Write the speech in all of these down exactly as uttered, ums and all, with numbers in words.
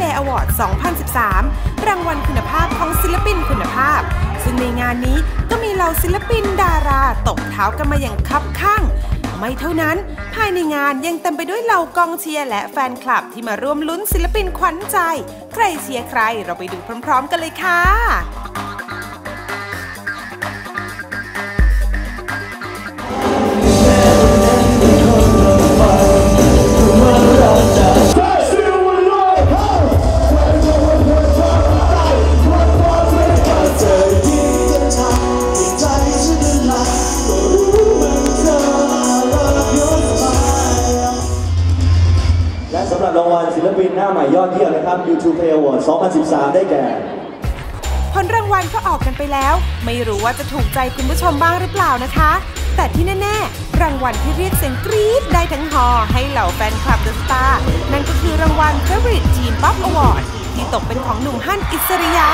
Play Award สองพันสิบสาม รางวัลคุณภาพของศิลปินคุณภาพซึ่งในงานนี้ก็มีเหล่าศิลปินดาราตบเท้ากันมาอย่างคับคั่งไม่เท่านั้นภายในงานยังเต็มไปด้วยเหล่ากองเชียร์และแฟนคลับที่มาร่วมลุ้นศิลปินขวัญใจใครเชียร์ใครเราไปดูพร้อมๆกันเลยค่ะสำหรับรางวัลศิลปินหน้าใหม่ยอดเยี่ยมนะครับ YouTube Play Award สองพันสิบสาม ได้แก่ผลรางวัลก็ออกกันไปแล้วไม่รู้ว่าจะถูกใจคุณผู้ชมบ้างหรือเปล่านะคะแต่ที่แน่ๆรางวัลที่เรียกเสียงกรี๊ดได้ทั้งฮอให้เหล่าแฟนคลับเดอะสตาร์นั่นก็คือรางวัล Favorite Teen Pop Award ที่ตกเป็นของหนุ่มฮั่นอิสริยะ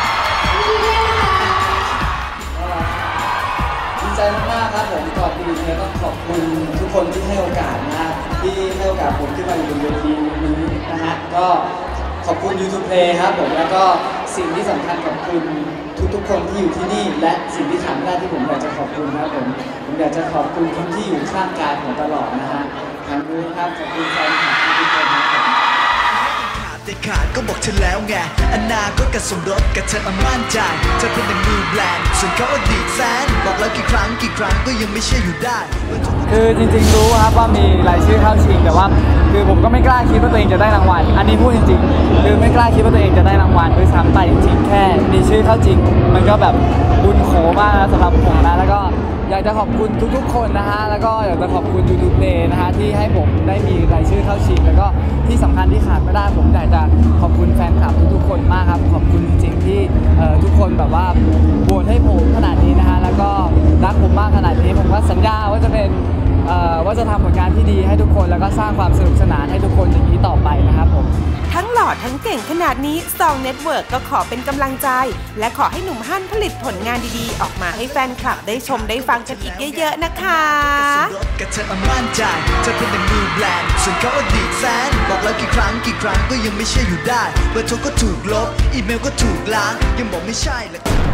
ดีใจมากๆครับผมก่อนอื่นเนี่ยต้องขอบคุณทุกคนที่ให้โอกาสนะที่ให้โอกาสผมขึ้นมาอยู่บนเวทีนี้นะฮะก็ขอบคุณ YouTube Play ครับผมแล้วก็สิ่งที่สำคัญขอบคุณทุกๆคนที่อยู่ที่นี่และสิ่งที่ขาดไม่ได้ที่ผมอยากจะขอบคุณครับผมผมอยากจะขอบคุณคนที่อยู่ข้างกายผมตลอดนะฮะทางนู้นครับขอบคุณแฟนคลับทุกคนครับเด็ดขาดก็บอกเธอแล้วไงอนาคตกับสมรสกับเธอมั่นใจเธอเป็นดังนิวแบรนด์ส่วนเขาอดีตแฟนบอกแล้วกี่ครั้งกี่ครั้งก็ยังไม่เชื่ออยู่ได้คือจริงๆรู้ครับว่ามีรายชื่อเข้าชิงแต่ว่าคือผมก็ไม่กล้าคิดว่าตัวเองจะได้รางวัลอันนี้พูดจริงๆคือไม่กล้าคิดว่าตัวเองจะได้รางวัลด้วยซ้ำไปจริงๆแค่มีชื่อเข้าชิงมันก็แบบบุญโขมากสำหรับผมนะแล้วก็อยากจะขอบคุณทุกๆคนนะฮะแล้วก็อยากจะขอบคุณ YouTube Play นะฮะที่ให้ผมได้มีรายชื่อเข้าชิงแล้วก็ที่สำคัญที่ขาดไม่ได้ผมอยากจะขอบคุณแฟนคลับทุกๆคนมากครับขอบคุณจริงๆที่ทุกคนแบบว่าโหวตให้ผมขนาดนี้นะฮะแล้วก็รักผมมากขนาดนี้ผมก็สัญญาว่าจะเป็นว่าจะทำผลงานที่ดีให้ทุกคนแล้วก็สร้างความสนุกสนานให้ทุกคนอย่างนี้ต่อไปนะครับผมทั้งหล่อทั้งเก่งขนาดนี้ซองเน็ตเวิร์กก็ขอเป็นกำลังใจและขอให้หนุ่มฮั่นผลิตผลงานดีๆออกมาให้แฟนคลับได้ชมได้ฟังกันอีกเยอะๆนะคะกับเธอมั่นใจเธอเป็นดังนิวแบรนด์ส่วนเขาอดีตแฟนบอกแล้วกี่ครั้งกี่ครั้งก็ยังไม่เชื่ออยู่ได้เบอร์โทรก็ถูกลบอีเมลก็ถูกล้างยังบอกไม่ใช่เลย